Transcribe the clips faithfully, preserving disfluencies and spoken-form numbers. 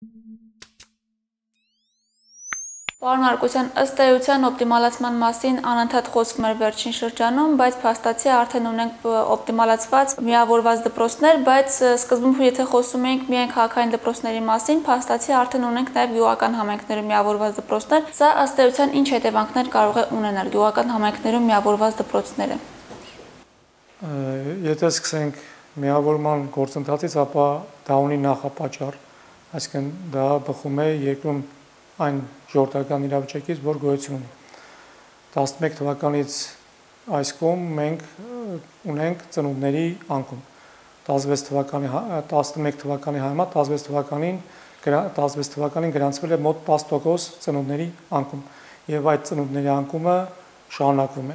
Պարոն Հարկոսյան, ըստ էության օպտիմալացման մասին անընդհատ խոսվում էր վերջին շրջանում, բայց փաստացի արդեն ունենք օպտիմալացված միավորված դպրոցներ, բայց սկզբում եթե խոսում էինք միայն քաղաքային դպրոցների մասին, փաստացի արդեն ունենք նաև գյուղական համայնքներում միավորված դպրոցներ։ Սա ըստ էության ինչ հետևանքներ կարող է ունենալ գյուղական համայնքներում միավորված դպրոցները։ Եթե սկսենք միավորման գործընթացից, ապա դա ունի նախապատճառ, այսինքն դա բխում է երկրում այն ժողովրդական իրավիճակից, որ գոյություն ունի։ տասնմեկ թվականից այս կողմ մենք ունենք ծնունդների անկում։ տասնվեց թվականի տասնմեկ թվականի համեմատ տասնվեց թվականին տասնվեց թվականին գրանցվել է մոտ տասը տոկոս ծնունդների անկում, եւ այդ ծնունդների անկումը շարունակվում է։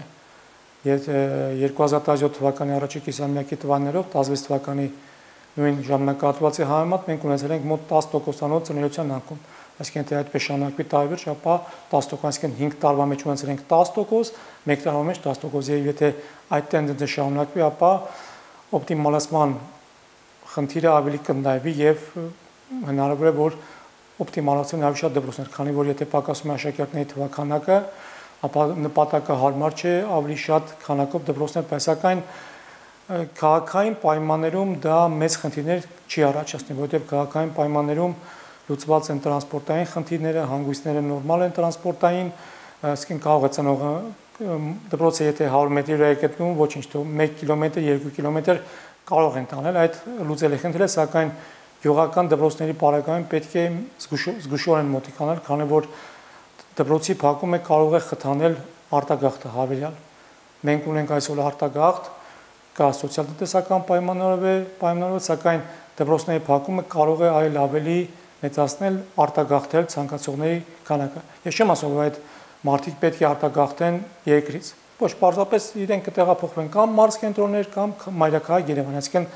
երկու հազար տասնյոթ թվականի առաջի կիսամյակի տվյալներով տասնվեց թվականի նույն ժամանակահատվածի համեմատ մենք ունեցել ենք մոտ տասը տոկոսանոց ծնելիության անկում։ Այսինքն եթե այդպես շարունակվի տարեվերջ, ապա տասը տոկոս, այսինքն հինգ տարվա մեջ ունեցել ենք տասը տոկոս, մեկ տարվա մեջ տասը տոկոս, եւ եթե այդ տենդենսը շարունակվի, ապա օպտիմալացման խնդիրը ավելի կընդայվի եւ հնարավոր է որ օպտիմալացվեն ավելի շատ դպրոցներ, քանի որ եթե պակասում է աշակերտների թվաքանակը, ապա նպատակը հարմար չէ ավելի շատ քանակով դպրոցներ, բայց սակայն քաղաքային պայմաններում դա մեծ խնդիրներ չի առաջացնի, որովհետեւ քաղաքային պայմաններում լուծված են տրանսպորտային խնդիրները, հանգույցները նորմալ են տրանսպորտային, այսինքն կարող է ծնողը դպրոցը եթե հարյուր մետրի վրա է գտնվում, ոչինչ, թող մեկ կիլոմետր, երկու կիլոմետր կարող են տանել, այդ լուծել է խնդիրը, սակայն գյուղական դպրոցների պարագայում պետք է զգուշորեն մոտիկանալ, քանի որ դպրոցի փակումը կարող է խթանել արտագաղթը հավելյալ։ Մենք ունենք այսօր արտագաղթ, կա սոցիալ-տնտեսական պայմաններով, սակայն դպրոցների փակումը կարող է այլ ավելի մեծացնել արտագաղթել ցանկացողների քանակը։ Ես չեմ ասում, որ այդ մարդիկ պետք է արտագաղթեն երկրից։ Ոչ, պարզապես իրենք կտեղափոխվեն կամ մարզկենտրոններ կամ մայրաքաղաք Երևան, այսինքն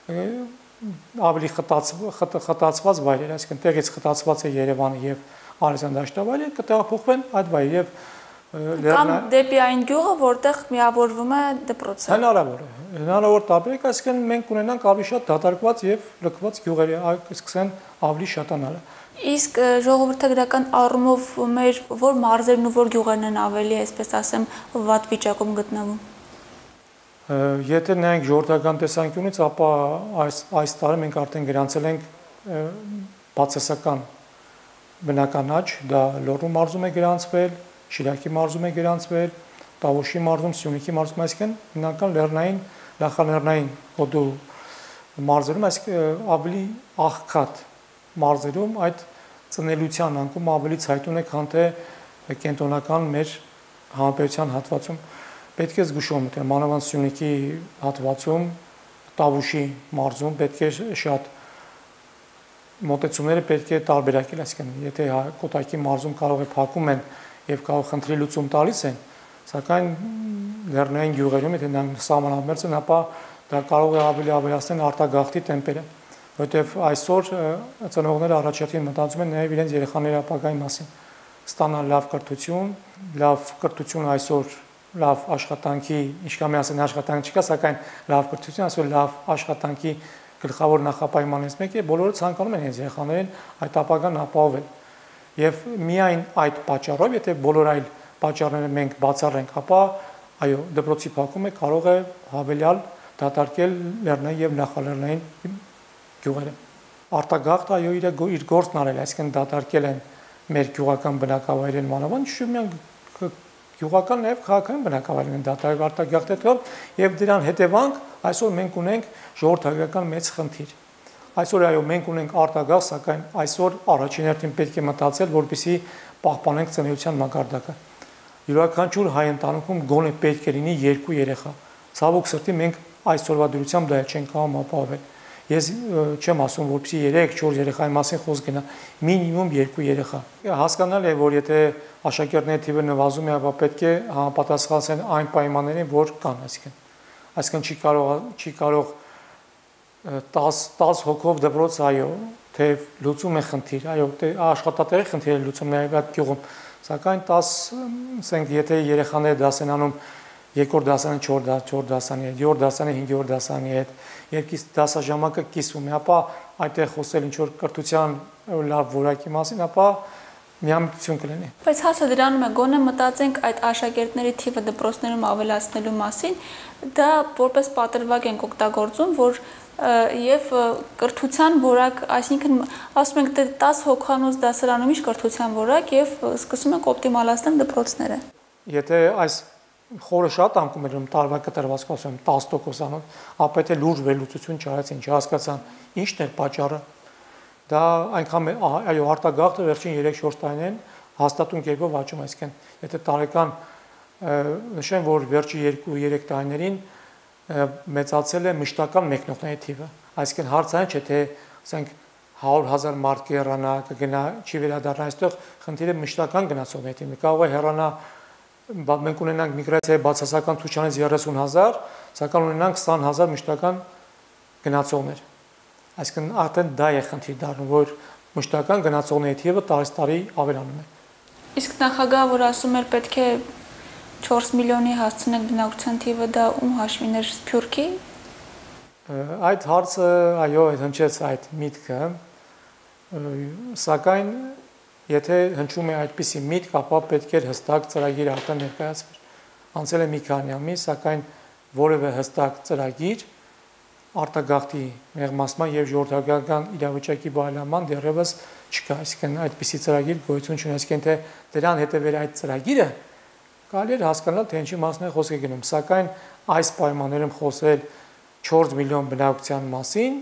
ավելի խտացված վայրեր, այսինքն տեղից խտացված է Երևանը եւ Արցախյան դաշտավայրը, կտեղափոխվեն այդ վայր եւ կամ դեպի այն գյուղը, որտեղ միավորվում է դպրոցը։ Հնարավոր է, հնարավոր տարբերակ, այսինքն մենք ունենանք ավելի շատ դատարկված եւ լքված գյուղերի, սկսեն ավելի շատանալը։ Իսկ ժողովրդագրական առումով մեր որ մարզերն ու որ գյուղերն են ավելի, այսպես ասեմ, վատ վիճակում գտնվում։ Եթե նայենք ժողովրդական տեսանկյունից, ապա այս այս տարի մենք արդեն գրանցել ենք բացասական բնական աճ, դա Լոռու մարզում է գրանցվել, Շիրակի մարզում է գրանցվել, Տավուշի մարզում, Սյունիքի մարզում, այսինքն հիմնական լեռնային, նախալեռնային հոդու մարզերում, այսինքն ավելի աղքատ մարզերում այդ ծնելիության անկումը ավելի ցայտուն է, քան թե կենտրոնական մեր հանրապետության հատվածում։ Պետք է զգուշորեն մտնել, մանավանդ Սյունիքի հատվածում, Տավուշի մարզում պետք է շատ մոտեցումները պետք է տարբերակել, այսինքն եթե Կոտայքի մարզում կարող է փակում են եւ կարող խնդրի լուծում տալիս են, սակայն լեռնային գյուղերում եթե նրանք սահմանամերձ են, ապա դա կարող է ավելի ավելացնել արտագաղթի տեմպերը, որովհետեւ այսօր ծնողները առաջին մտածում են նաեւ իրենց երեխաների ապագայի մասին, ստանալ լավ կրթություն, լավ կրթություն այսօր լավ աշխատանքի, ինչքան միասին աշխատանք չկա, սակայն լավ կրթություն, այսօր լավ աշխատանքի գլխավոր նախապայմաններից մեկը է, բոլորը ցանկանում են իրենց երեխաներին այդ ապագան ապահովել։ Եվ միայն այդ պատճառով, եթե բոլոր այլ պատճառները մենք բացառենք, ապա այո, դպրոցի փակումը կարող է հավելյալ դատարկել լեռնային եւ նախալեռնային գյուղերը։ Արտագաղթը այո իր իր գործն արել, այսինքն դատարկել են մեր գյուղական բնակավայրերն մանավանդ շուտ գյուղական նաև քաղաքային բնակավայրերն են դատարկ արտագաղթել եւ դրան հետևանք այսօր մենք ունենք ժողովրդագրական մեծ խնդիր։ Այսօր այո մենք ունենք արտագաղթ, սակայն այսօր առաջին հերթին պետք է մտածել, որպեսզի պահպանենք ծնելիության մակարդակը։ Յուրաքանչյուր հայ ընտանիքում գոնե պետք է լինի երկու երեխա։ Ցավոք սրտի մենք այսօրվա դրությամբ դա չենք կարող ապահովել։ Ես չեմ ասում, որպեսզի երեք չորս երեխայի մասին խոսք գնա, մինիմում երկու երեխա։ Հասկանալ է, որ եթե աշակերտների թիվը նվազում է, ապա պետք է համապատասխանեն այն պայմաններին, որ կան, այսինքն։ Այսինքն չի կարող չի կարող տասը հոգով դպրոց, այո, թե լուծում է խնդիր, այո, աշխատատեղի խնդիրը լուծում է այդ գյուղում, սակայն տասը, ասենք, եթե երեխաները դաս են անում երկրորդ դասարանի չորրորդ դասարանի հետ, երրորդ դասարանի հինգերորդ դասարանի հետ, երկից դասաժամակը կիսվում է, ապա այդտեղ խոսել ինչ որ կրթության լավ որակի մասին, ապա միամտություն կլինի։ Բայց հասը դրանում է, գոնե մտածենք այդ աշակերտների թիվը դպրոցներում ավելացնելու մասին, դա որպես պատրվակ ենք օգտագործում, որ եւ կրթության որակ, այսինքն ասում ենք տասը հոգանոց դասարանում իշ կրթության որակ եւ սկսում ենք օպտիմալացնել դպրոցները։ Եթե այս խորը շատ անկում եմ տարվա կտրվածք ասում տասը տոկոսանոց, ապա եթե լուրջ վերլուծություն չարեցին, չհասկացան ինչն է պատճառը, դա այնքան այո արտագաղթը վերջին երեք-չորս տարիներին հաստատուն կերպով աճում է, այսինքն եթե տարեկան նշեմ, որ վերջի երկու-երեք տարիներին մեծացել է մշտական մեկնողների թիվը, այսինքն հարցը չէ թե ասենք հարյուր հազար մարդ կհեռանա, կգնա, չի վերադառնա, այստեղ խնդիրը մշտական գնացողների թիվն է, կարող է հեռանա, մենք ունենանք միգրացիայի բացասական ցուցանից երեսուն հազար, սակայն ունենանք քսան հազար մշտական գնացողներ։ Այսինքն արդեն դա է խնդիր դառնում, որ մշտական գնացողների թիվը տարեց տարի ավելանում է։ Իսկ նախագահը, որ ասում էր պետք է չորս միլիոնի հասցնենք բնակչության թիվը, դա ում հաշվին էր, Սփյուռքի։ Այդ հարցը այո, հնչեց այդ միտքը, սակայն եթե հնչում է այդպիսի միտք, ապա պետք է հստակ ծրագիր արդեն ներկայացվեր։ Անցել է մի քանի ամիս, սակայն որևէ հստակ ծրագիր արտագաղթի մեղմացման եւ ժողովրդական իրավիճակի բարելավման դեռևս չկա, այսինքն այդպիսի ծրագիր գոյություն չունի, այսինքն թե դրան հետևեր այդ ծրագիրը կարելի է հասկանալ, թե ինչի մասին է խոսքը գնում, սակայն այս պայմաններում խոսել չորս միլիոն բնակության մասին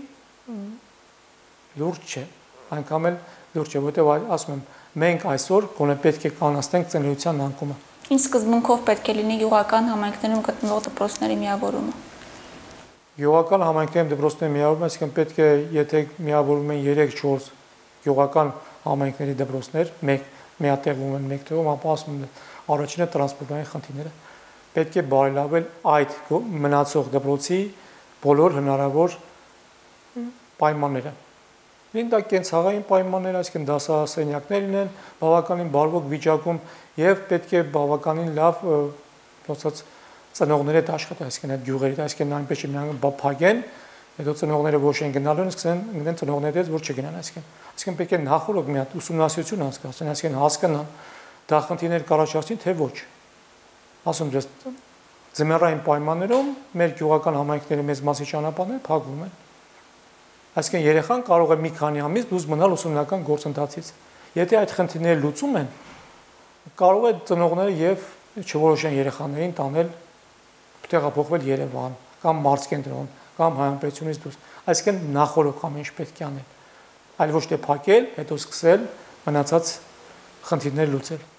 լուրջ չէ, այնքան էլ լուրջ չէ, որովհետեւ ասում եմ, մենք այսօր գոնե պետք է կանացնենք ծնելիության անկումը։ Ինչ սկզբունքով պետք է լինի գյուղական համայնքներում գտնվող դպրոցների միավորումը։ Գյուղական համայնքներում դպրոցների միավորումը, այսինքն պետք է, եթե միավորվում են երեք-չորս գյուղական համայնքների դպրոցներ, մեկ միատեղվում են մեկ տեղում, ապա ասում են առաջինը տրանսպորտային խնդիրները։ Պետք է բարելավել այդ մնացող դպրոցի բոլոր հնարավոր պայմանները։ Լինի դա կենցաղային պայմաններ, այսինքն դասասենյակներ լինեն բավականին բարվոք վիճակում եւ պետք է բավականին լավ ոսած ծնողները դաշխատեն, այսինքն այդ գյուղերի, այսինքն այնպես չի միայն փակեն, հետո ծնողները ոչ են գնալու, սկսեն գնեն ծնողներից, որ չգնան, այսինքն այսինքն պետք է նախորդ մի հատ ուսումնասիրություն անցկացնեն, այսինքն հասկանան դա խնդիրներ կառաջացնի, թե ոչ։ Ասում ես, ձմեռային պայմաններում մեր գյուղական համայնքների մեծ մասի ճանապարհները փակվում են։ Այսինքն երեխան կարող է մի քանի ամիս դուրս մնալ ուսումնական գործընթացից։ Եթե այդ խնդիրները լուծում են, կարող է ծնողները եւ չորոշեն երեխաներին տանել տեղափոխվել Երևան կամ մարզկենտրոն կամ հայամբերությունից դուրս։ Այսինքն նախորդ ամեն ինչ պետք է անել, այլ ոչ թե փակել, հետո սկսել մնացած խնդիրներ լուծել։